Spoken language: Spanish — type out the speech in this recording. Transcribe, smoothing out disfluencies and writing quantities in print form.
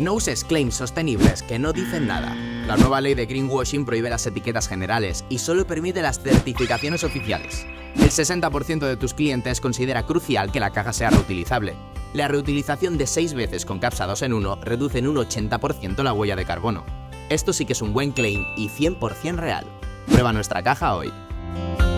No uses claims sostenibles que no dicen nada. La nueva ley de greenwashing prohíbe las etiquetas generales y solo permite las certificaciones oficiales. El 60% de tus clientes considera crucial que la caja sea reutilizable. La reutilización de 6 veces con capsa 2 en 1 reduce en un 80% la huella de carbono. Esto sí que es un buen claim y 100% real. Prueba nuestra caja hoy.